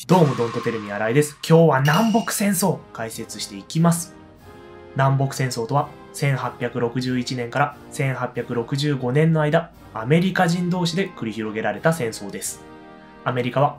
どうもドントテルミ新井です。今日は南北戦争解説していきます。南北戦争とは1861年から1865年の間、アメリカ人同士で繰り広げられた戦争です。アメリカは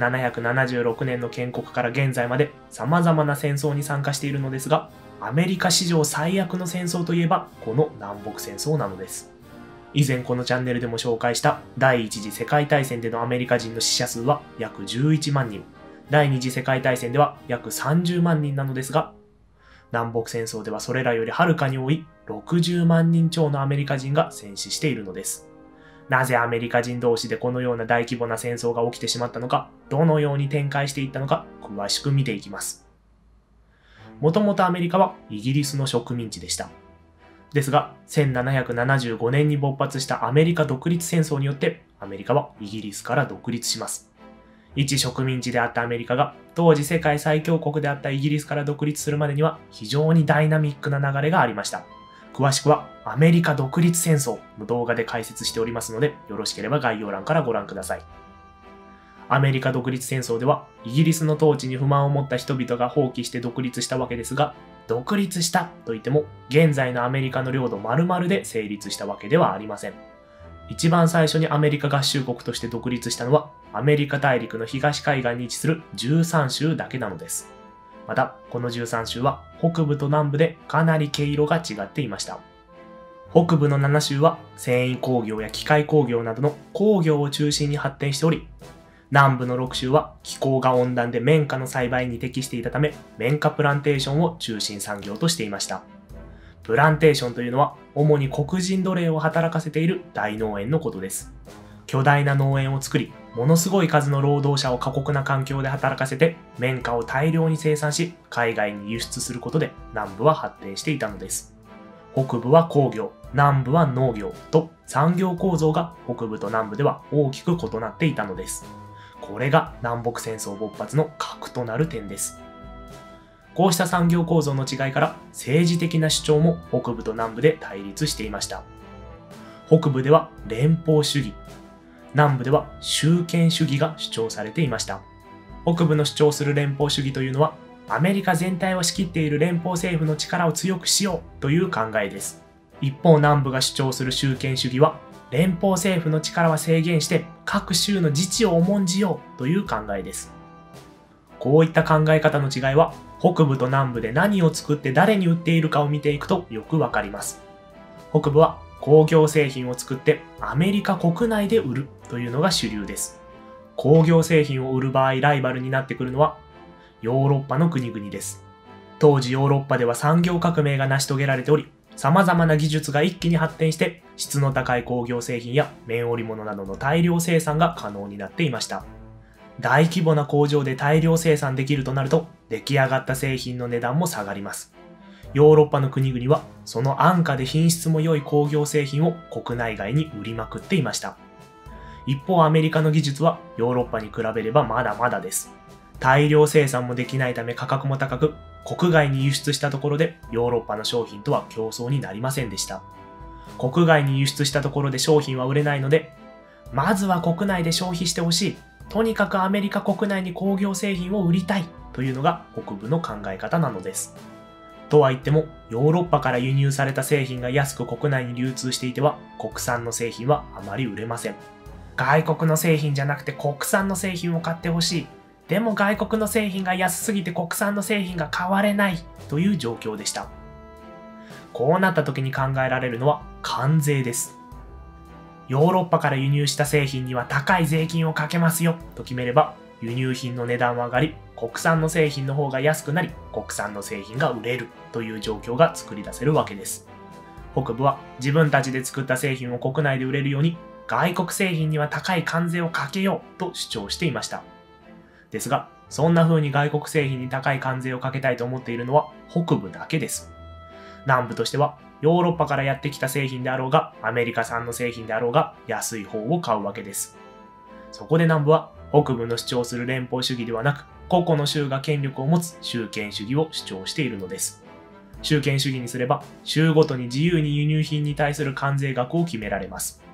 1776年の建国から現在まで様々な戦争に参加しているのですが、アメリカ史上最悪の戦争といえばこの南北戦争なのです。以前このチャンネルでも紹介した第一次世界大戦でのアメリカ人の死者数は約11万人、第二次世界大戦では約30万人なのですが、南北戦争ではそれらよりはるかに多い60万人超のアメリカ人が戦死しているのです。なぜアメリカ人同士でこのような大規模な戦争が起きてしまったのか、どのように展開していったのか、詳しく見ていきます。もともとアメリカはイギリスの植民地でした。ですが、1775年に勃発したアメリカ独立戦争によって、アメリカはイギリスから独立します。一植民地であったアメリカが、当時世界最強国であったイギリスから独立するまでには、非常にダイナミックな流れがありました。詳しくは、アメリカ独立戦争の動画で解説しておりますので、よろしければ概要欄からご覧ください。アメリカ独立戦争では、イギリスの統治に不満を持った人々が放棄して独立したわけですが、独立したといっても、現在のアメリカの領土丸々で成立したわけではありません。一番最初にアメリカ合衆国として独立したのは、アメリカ大陸の東海岸に位置する13州だけなのです。また、この13州は北部と南部でかなり毛色が違っていました。北部の7州は繊維工業や機械工業などの工業を中心に発展しており、南部の6州は気候が温暖で綿花の栽培に適していたため、綿花プランテーションを中心産業としていました。プランテーションというのは主に黒人奴隷を働かせている大農園のことです。巨大な農園を作り、ものすごい数の労働者を過酷な環境で働かせて、綿花を大量に生産し、海外に輸出することで南部は発展していたのです。北部は工業、南部は農業と産業構造が北部と南部では大きく異なっていたのです。これが南北戦争勃発の核となる点です。こうした産業構造の違いから政治的な主張も北部と南部で対立していました。北部では連邦主義、南部では集権主義が主張されていました。北部の主張する連邦主義というのは、アメリカ全体を仕切っている連邦政府の力を強くしようという考えです。一方南部が主張する集権主義は、連邦政府の力は制限して各州の自治を重んじようという考えです。こういった考え方の違いは北部と南部で何を作って誰に売っているかを見ていくとよくわかります。北部は工業製品を作ってアメリカ国内で売るというのが主流です。工業製品を売る場合ライバルになってくるのはヨーロッパの国々です。当時ヨーロッパでは産業革命が成し遂げられており、様々な技術が一気に発展して質の高い工業製品や綿織物などの大量生産が可能になっていました。大規模な工場で大量生産できるとなると出来上がった製品の値段も下がります。ヨーロッパの国々はその安価で品質も良い工業製品を国内外に売りまくっていました。一方アメリカの技術はヨーロッパに比べればまだまだです。大量生産もできないため価格も高く、国外に輸出したところでヨーロッパの商品とは競争になりませんでした。国外に輸出したところで商品は売れないので、まずは国内で消費してほしい。とにかくアメリカ国内に工業製品を売りたいというのが北部の考え方なのです。とは言っても、ヨーロッパから輸入された製品が安く国内に流通していては、国産の製品はあまり売れません。外国の製品じゃなくて国産の製品を買ってほしい。でも外国の製品が安すぎて国産の製品が買われないという状況でした。こうなった時に考えられるのは関税です。ヨーロッパから輸入した製品には高い税金をかけますよと決めれば、輸入品の値段は上がり、国産の製品の方が安くなり、国産の製品が売れるという状況が作り出せるわけです。北部は自分たちで作った製品を国内で売れるように、外国製品には高い関税をかけようと主張していました。ですが、そんな風に外国製品に高い関税をかけたいと思っているのは北部だけです。南部としては、ヨーロッパからやってきた製品であろうが、アメリカ産の製品であろうが、安い方を買うわけです。そこで南部は、北部の主張する連邦主義ではなく、個々の州が権力を持つ集権主義を主張しているのです。集権主義にすれば、州ごとに自由に輸入品に対する関税額を決められます。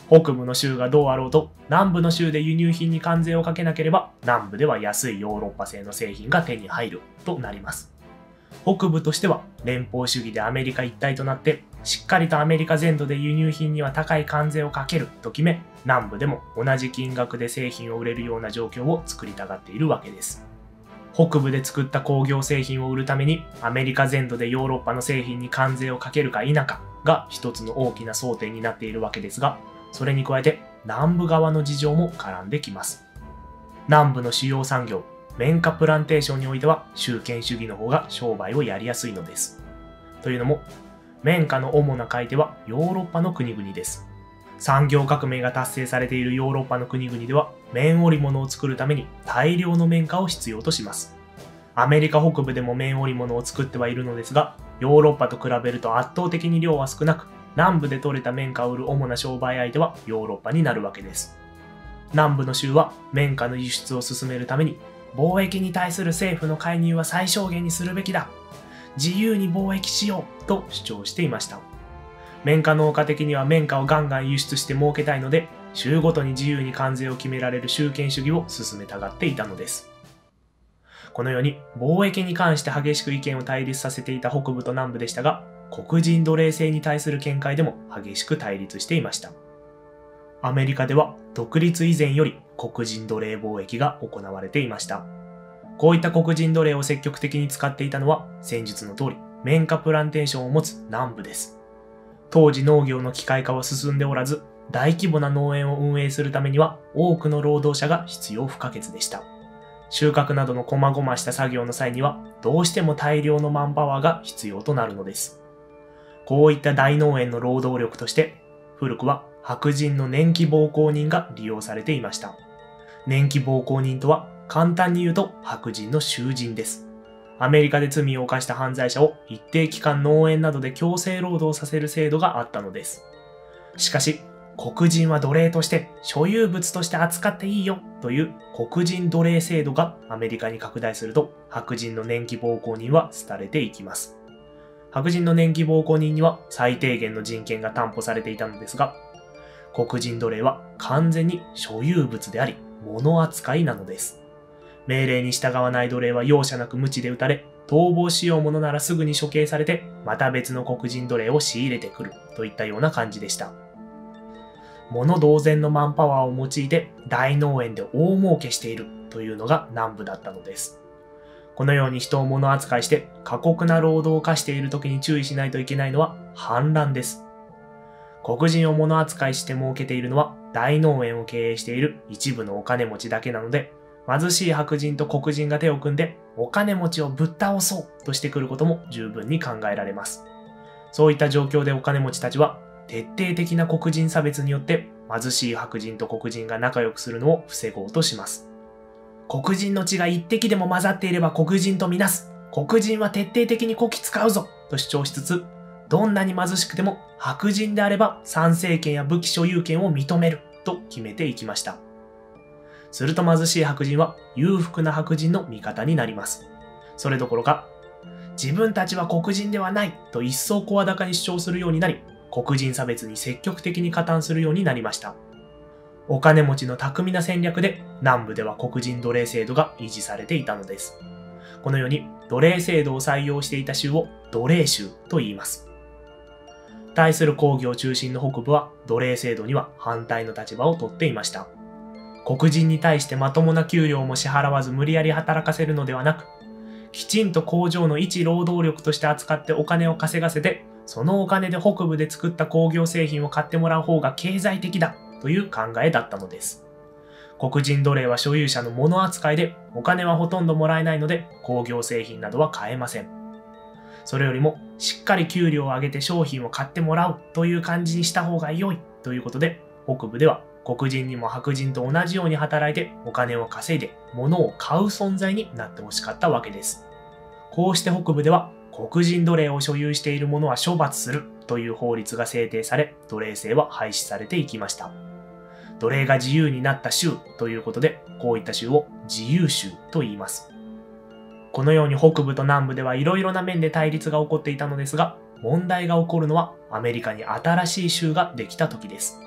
北部の州がどうあろうと、南部の州で輸入品に関税をかけなければ、南部では安いヨーロッパ製の製品が手に入るとなります。北部としては連邦主義でアメリカ一体となって、しっかりとアメリカ全土で輸入品には高い関税をかけると決め、南部でも同じ金額で製品を売れるような状況を作りたがっているわけです。北部で作った工業製品を売るために、アメリカ全土でヨーロッパの製品に関税をかけるか否かが一つの大きな争点になっているわけですが、それに加えて南部側の事情も絡んできます。南部の主要産業、綿花プランテーションにおいては集権主義の方が商売をやりやすいのです。というのも、綿花の主な買い手はヨーロッパの国々です。産業革命が達成されているヨーロッパの国々では、綿織物を作るために大量の綿花を必要とします。アメリカ北部でも綿織物を作ってはいるのですが、ヨーロッパと比べると圧倒的に量は少なく、南部で採れた綿花を売る主な商売相手はヨーロッパになるわけです。南部の州は綿花の輸出を進めるために、貿易に対する政府の介入は最小限にするべきだ。自由に貿易しようと主張していました。綿花農家的には綿花をガンガン輸出して儲けたいので、州ごとに自由に関税を決められる集権主義を進めたがっていたのです。このように貿易に関して激しく意見を対立させていた北部と南部でしたが、黒人奴隷制に対する見解でも激しく対立していました。アメリカでは独立以前より黒人奴隷貿易が行われていました。こういった黒人奴隷を積極的に使っていたのは、先述の通り綿花プランテーションを持つ南部です。当時農業の機械化は進んでおらず、大規模な農園を運営するためには多くの労働者が必要不可欠でした。収穫などの細々した作業の際には、どうしても大量のマンパワーが必要となるのです。こういった大農園の労働力として、古くは白人の年季奉公人が利用されていました。年季奉公人とは、簡単に言うと白人の囚人です。アメリカで罪を犯した犯罪者を一定期間農園などで強制労働させる制度があったのです。しかし、黒人は奴隷として所有物として扱っていいよという黒人奴隷制度がアメリカに拡大すると、白人の年季奉公人は廃れていきます。白人の年季奉公人には最低限の人権が担保されていたのですが、黒人奴隷は完全に所有物であり、物扱いなのです。命令に従わない奴隷は容赦なく鞭で打たれ、逃亡しようものならすぐに処刑されて、また別の黒人奴隷を仕入れてくるといったような感じでした。物同然のマンパワーを用いて大農園で大儲けしているというのが南部だったのです。このように人を物扱いして過酷な労働を課している時に注意しないといけないのは反乱です。黒人を物扱いして儲けているのは大農園を経営している一部のお金持ちだけなので、貧しい白人と黒人が手を組んでお金持ちをぶっ倒そうとしてくることも十分に考えられます。そういった状況でお金持ちたちは徹底的な黒人差別によって貧しい白人と黒人が仲良くするのを防ごうとします。黒人の血が一滴でも混ざっていれば黒人とみなす。黒人は徹底的にこき使うぞと主張しつつ、どんなに貧しくても白人であれば参政権や武器所有権を認めると決めていきました。すると貧しい白人は裕福な白人の味方になります。それどころか、自分たちは黒人ではないと一層声高に主張するようになり、黒人差別に積極的に加担するようになりました。お金持ちの巧みな戦略で南部では黒人奴隷制度が維持されていたのです。このように奴隷制度を採用していた州を奴隷州と言います。対する工業中心の北部は奴隷制度には反対の立場をとっていました。黒人に対してまともな給料も支払わず無理やり働かせるのではなく、きちんと工場の一労働力として扱ってお金を稼がせて、そのお金で北部で作った工業製品を買ってもらう方が経済的だという考えだったのです。黒人奴隷は所有者の物扱いでお金はほとんどもらえないので工業製品などは買えません。それよりもしっかり給料を上げて商品を買ってもらうという感じにした方が良いということで、北部では黒人にも白人と同じように働いてお金を稼いで物を買う存在になってほしかったわけです。こうして北部では黒人奴隷を所有している者は処罰するという法律が制定され、奴隷制は廃止されていきました。奴隷が自由になった州ということで、こういった州を自由州と言います。このように北部と南部ではいろいろな面で対立が起こっていたのですが、問題が起こるのはアメリカに新しい州ができた時です。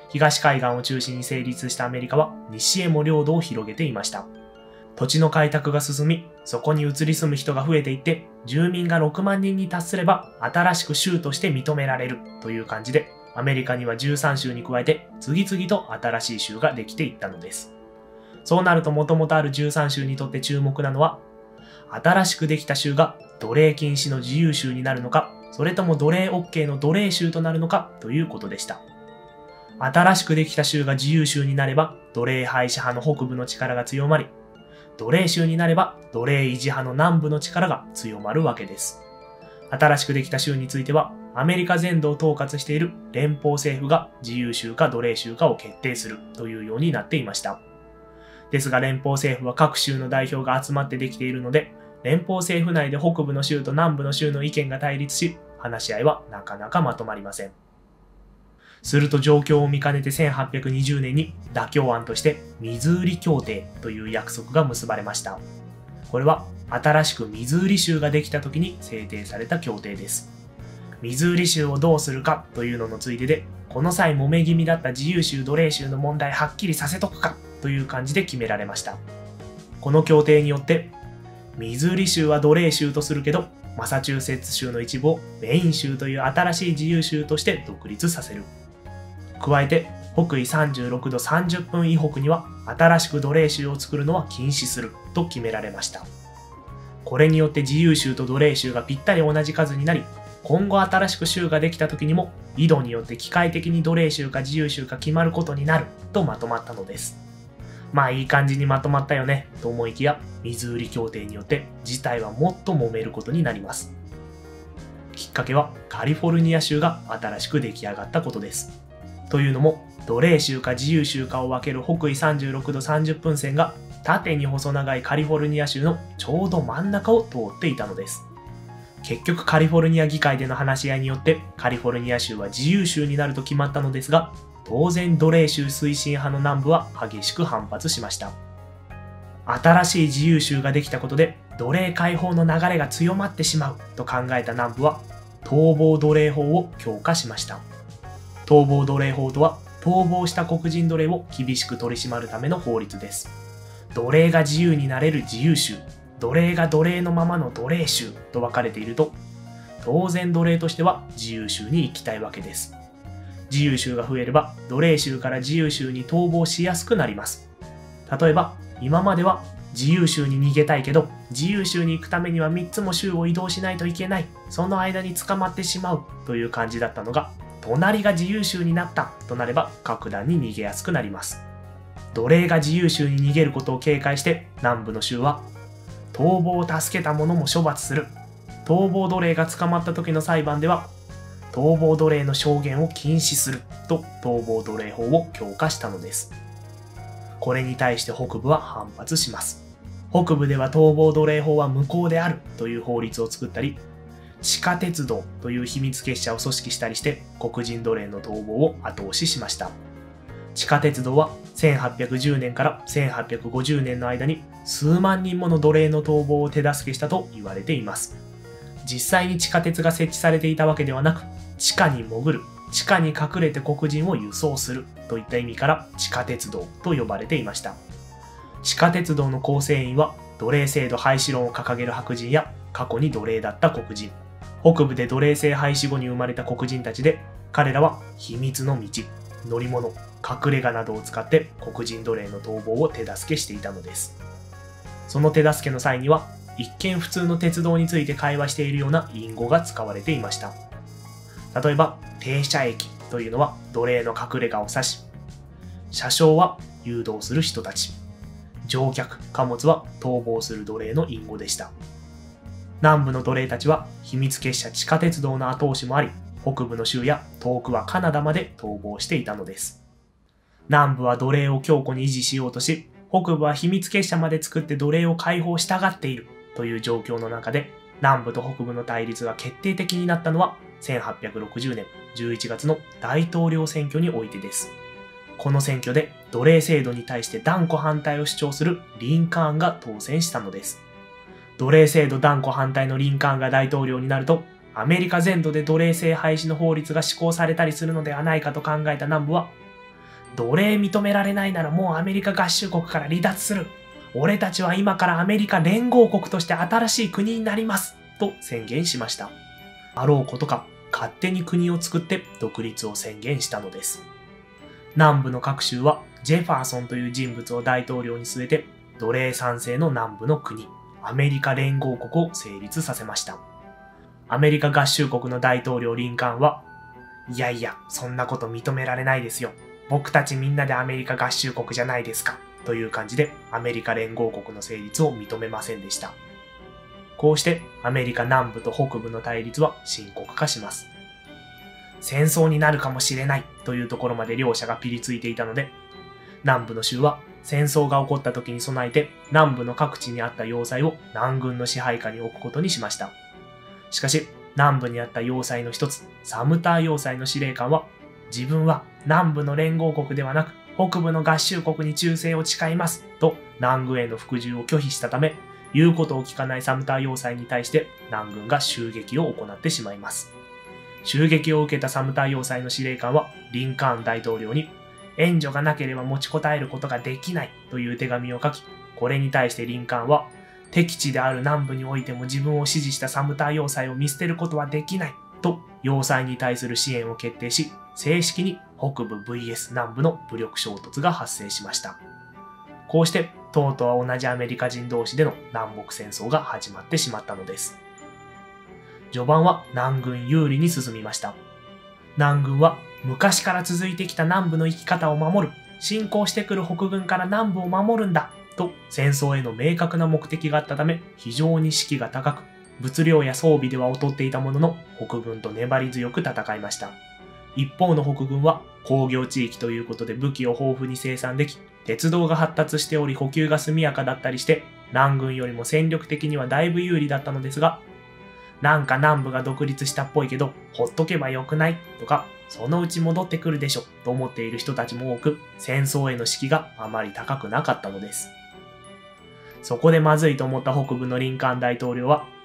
東海岸を中心に成立したアメリカは西へも領土を広げていました。土地の開拓が進み、そこに移り住む人が増えていって、住民が6万人に達すれば新しく州として認められるという感じで、アメリカには13州に加えて次々と新しい州ができていったのです。そうなると元々ある13州にとって注目なのは、新しくできた州が奴隷禁止の自由州になるのか、それとも奴隷 OK の奴隷州となるのかということでした。新しくできた州が自由州になれば、奴隷廃止派の北部の力が強まり、奴隷州になれば奴隷維持派の南部の力が強まるわけです。新しくできた州については、アメリカ全土を統括している連邦政府が自由州か奴隷州かを決定するというようになっていました。ですが連邦政府は各州の代表が集まってできているので、連邦政府内で北部の州と南部の州の意見が対立し、話し合いはなかなかまとまりません。すると状況を見かねて1820年に妥協案としてミズーリ協定という約束が結ばれました。これは新しくミズーリ州ができた時に制定された協定です。ミズーリ州をどうするかというののついでで、この際揉め気味だった自由州奴隷州の問題はっきりさせとくかという感じで決められました。この協定によって、ミズーリ州は奴隷州とするけど、マサチューセッツ州の一部をメイン州という新しい自由州として独立させる。加えて、北緯36度30分以北には新しく奴隷州を作るのは禁止すると決められました。これによって自由州と奴隷州がぴったり同じ数になり、今後新しく州ができた時にも、緯度によって機械的に奴隷州か自由州か決まることになるとまとまったのです。まあいい感じにまとまったよねと思いきや、ミズーリ協定によって事態はもっと揉めることになります。きっかけはカリフォルニア州が新しく出来上がったことです。というのも、奴隷州か自由州かを分ける北緯36度30分線が縦に細長いカリフォルニア州のちょうど真ん中を通っていたのです。結局カリフォルニア議会での話し合いによってカリフォルニア州は自由州になると決まったのですが、当然奴隷州推進派の南部は激しく反発しました。新しい自由州ができたことで奴隷解放の流れが強まってしまうと考えた南部は逃亡奴隷法を強化しました。逃亡奴隷法とは、逃亡した黒人奴隷を厳しく取り締まるための法律です。奴隷が自由になれる自由州、奴隷が奴隷のままの奴隷州と分かれていると、当然奴隷としては自由州に行きたいわけです。自由州が増えれば、奴隷州から自由州に逃亡しやすくなります。例えば、今までは自由州に逃げたいけど、自由州に行くためには3つも州を移動しないといけない、その間に捕まってしまうという感じだったのが、隣が自由州になったとなれば格段に逃げやすくなります。奴隷が自由州に逃げることを警戒して南部の州は逃亡を助けた者も処罰する。逃亡奴隷が捕まった時の裁判では逃亡奴隷の証言を禁止すると逃亡奴隷法を強化したのです。これに対して北部は反発します。北部では逃亡奴隷法は無効であるという法律を作ったり、地下鉄道という秘密結社を組織したりして黒人奴隷の逃亡を後押ししました。地下鉄道は1810年から1850年の間に数万人もの奴隷の逃亡を手助けしたと言われています。実際に地下鉄が設置されていたわけではなく、地下に潜る、地下に隠れて黒人を輸送するといった意味から地下鉄道と呼ばれていました。地下鉄道の構成員は奴隷制度廃止論を掲げる白人や過去に奴隷だった黒人、北部で奴隷制廃止後に生まれた黒人たちで、彼らは秘密の道、乗り物、隠れ家などを使って黒人奴隷の逃亡を手助けしていたのです。その手助けの際には、一見普通の鉄道について会話しているような隠語が使われていました。例えば、停車駅というのは奴隷の隠れ家を指し、車掌は誘導する人たち、乗客、貨物は逃亡する奴隷の隠語でした。南部の奴隷たちは秘密結社地下鉄道の後押しもあり、北部の州や遠くはカナダまで逃亡していたのです。南部は奴隷を強固に維持しようとし、北部は秘密結社まで作って奴隷を解放したがっているという状況の中で、南部と北部の対立が決定的になったのは1860年11月の大統領選挙においてです。この選挙で奴隷制度に対して断固反対を主張するリンカーンが当選したのです。奴隷制度断固反対のリンカーンが大統領になると、アメリカ全土で奴隷制廃止の法律が施行されたりするのではないかと考えた南部は、 奴隷認められないならもうアメリカ合衆国から離脱する。俺たちは今からアメリカ連合国として新しい国になります。と宣言しました。あろうことか、勝手に国を作って独立を宣言したのです。南部の各州はジェファーソンという人物を大統領に据えて、奴隷賛成の南部の国、アメリカ連合国を成立させました。アメリカ合衆国の大統領リンカーンは、いやいや、そんなこと認められないですよ。僕たちみんなでアメリカ合衆国じゃないですか。という感じでアメリカ連合国の成立を認めませんでした。こうしてアメリカ南部と北部の対立は深刻化します。戦争になるかもしれないというところまで両者がピリついていたので、南部の州は戦争が起こった時に備えて南部の各地にあった要塞を南軍の支配下に置くことにしました。しかし南部にあった要塞の一つ、サムター要塞の司令官は、自分は南部の連合国ではなく北部の合衆国に忠誠を誓いますと南軍への服従を拒否したため、言うことを聞かないサムター要塞に対して南軍が襲撃を行ってしまいます。襲撃を受けたサムター要塞の司令官はリンカーン大統領に、援助がなければ持ちこたえることができないという手紙を書き、これに対してリンカーンは、敵地である南部においても自分を支持したサムター要塞を見捨てることはできないと要塞に対する支援を決定し、正式に北部 vs 南部の武力衝突が発生しました。こうしてとうとう同じアメリカ人同士での南北戦争が始まってしまったのです。序盤は南軍有利に進みました。南軍は昔から続いてきた南部の生き方を守る、侵攻してくる北軍から南部を守るんだと戦争への明確な目的があったため、非常に士気が高く、物量や装備では劣っていたものの北軍と粘り強く戦いました。一方の北軍は工業地域ということで武器を豊富に生産でき、鉄道が発達しており補給が速やかだったりして、南軍よりも戦力的にはだいぶ有利だったのですが、なんか南部が独立したっぽいけどほっとけばよくないとか、そのうち戻ってくるでしょと思っている人たちも多く、戦争への士気があまり高くなかったのです。そこでまずいと思った北部のリンカーン大統領は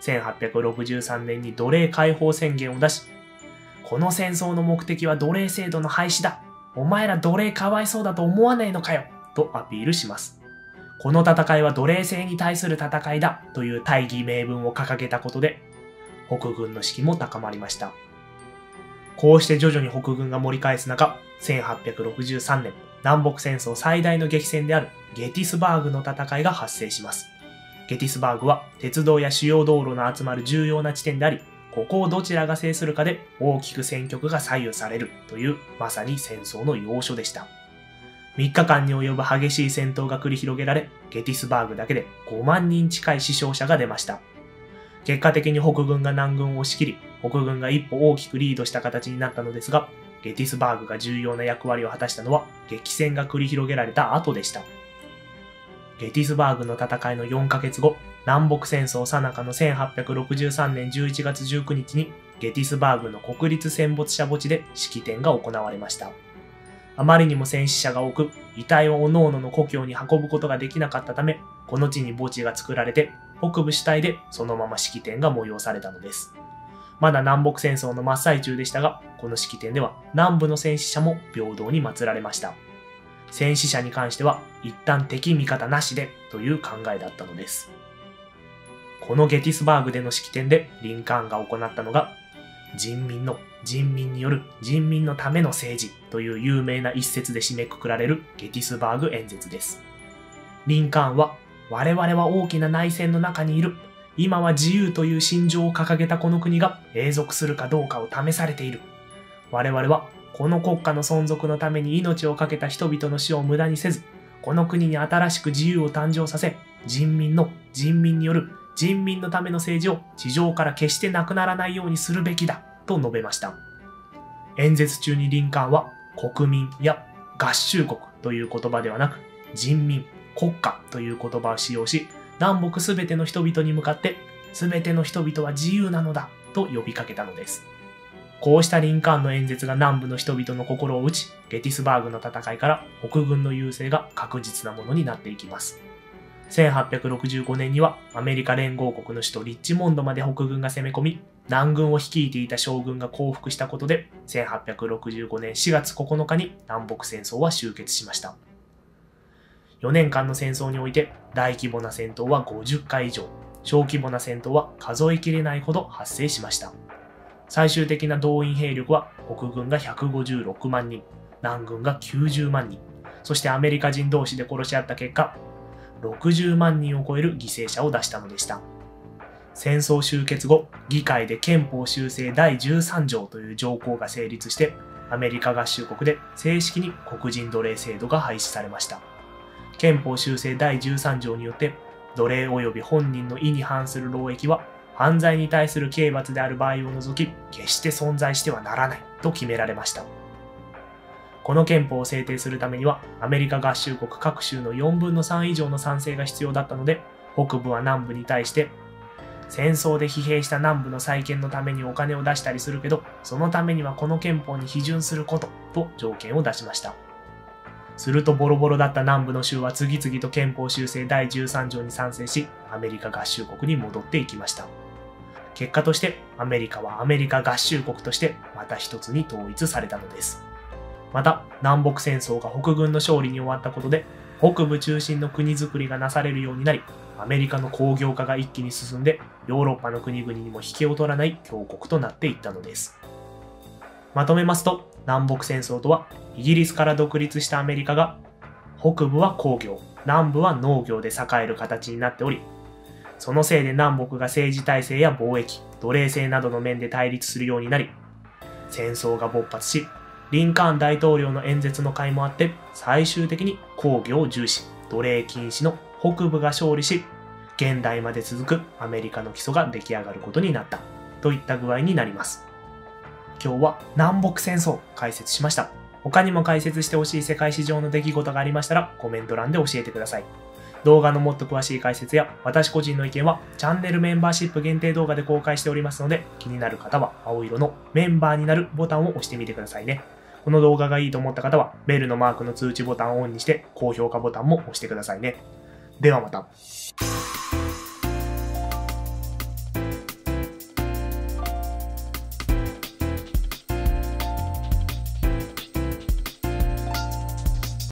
1863年に奴隷解放宣言を出し、この戦争の目的は奴隷制度の廃止だ。お前ら奴隷かわいそうだと思わねえのかよとアピールします。この戦いは奴隷制に対する戦いだという大義名分を掲げたことで、北軍の士気も高まりました。こうして徐々に北軍が盛り返す中、1863年、南北戦争最大の激戦であるゲティスバーグの戦いが発生します。ゲティスバーグは鉄道や主要道路の集まる重要な地点であり、ここをどちらが制するかで大きく戦局が左右されるというまさに戦争の要所でした。3日間に及ぶ激しい戦闘が繰り広げられ、ゲティスバーグだけで5万人近い死傷者が出ました。結果的に北軍が南軍を押し切り、北軍が一歩大きくリードした形になったのですが、ゲティスバーグが重要な役割を果たしたのは激戦が繰り広げられた後でした。ゲティスバーグの戦いの4ヶ月後、南北戦争最中の1863年11月19日にゲティスバーグの国立戦没者墓地で式典が行われました。あまりにも戦死者が多く、遺体を各々の故郷に運ぶことができなかったため、この地に墓地が作られて、北部主体でそのまま式典が催されたのです。まだ南北戦争の真っ最中でしたが、この式典では南部の戦死者も平等に祀られました。戦死者に関しては一旦敵味方なしでという考えだったのです。このゲティスバーグでの式典でリンカーンが行ったのが、人民による人民のための政治という有名な一節で締めくくられるゲティスバーグ演説です。リンカーンは、我々は大きな内戦の中にいる。今は自由という信条を掲げたこの国が永続するかどうかを試されている。我々はこの国家の存続のために命を懸けた人々の死を無駄にせず、この国に新しく自由を誕生させ、人民による人民のための政治を地上から決してなくならないようにするべきだと述べました。演説中にリンカーンは国民や合衆国という言葉ではなく人民、国家という言葉を使用し、南北すべての人々に向かってすべての人々は自由なのだと呼びかけたのです。こうしたリンカーンの演説が南部の人々の心を打ち、ゲティスバーグの戦いから北軍の優勢が確実なものになっていきます。 1865年にはアメリカ連合国の首都リッチモンドまで北軍が攻め込み、南軍を率いていた将軍が降伏したことで、1865年4月9日に南北戦争は終結しました。4年間の戦争において大規模な戦闘は50回以上、小規模な戦闘は数えきれないほど発生しました。最終的な動員兵力は北軍が156万人、南軍が90万人、そしてアメリカ人同士で殺し合った結果、60万人を超える犠牲者を出したのでした。戦争終結後、議会で憲法修正第13条という条項が成立して、アメリカ合衆国で正式に黒人奴隷制度が廃止されました。憲法修正第13条によって、奴隷及び本人の意に反する労役は、犯罪に対する刑罰である場合を除き、決して存在してはならないと決められました。この憲法を制定するためには、アメリカ合衆国各州の4分の3以上の賛成が必要だったので、北部は南部に対して、戦争で疲弊した南部の再建のためにお金を出したりするけど、そのためにはこの憲法に批准することと条件を出しました。するとボロボロだった南部の州は次々と憲法修正第13条に賛成し、アメリカ合衆国に戻っていきました。結果として、アメリカはアメリカ合衆国としてまた一つに統一されたのです。また、南北戦争が北軍の勝利に終わったことで、北部中心の国づくりがなされるようになり、アメリカの工業化が一気に進んで、ヨーロッパの国々にも引けを取らない強国となっていったのです。まとめますと、南北戦争とは、イギリスから独立したアメリカが、北部は工業、南部は農業で栄える形になっており、そのせいで南北が政治体制や貿易、奴隷制などの面で対立するようになり、戦争が勃発し、リンカーン大統領の演説の回もあって、最終的に工業を重視、奴隷禁止の北部が勝利し、現代まで続くアメリカの基礎が出来上がることになったといった具合になります。今日は南北戦争を解説しました。他にも解説してほしい世界史上の出来事がありましたらコメント欄で教えてください。動画のもっと詳しい解説や私個人の意見はチャンネルメンバーシップ限定動画で公開しておりますので、気になる方は青色のメンバーになるボタンを押してみてくださいね。この動画がいいと思った方はベルのマークの通知ボタンをオンにして高評価ボタンも押してくださいね。ではまた。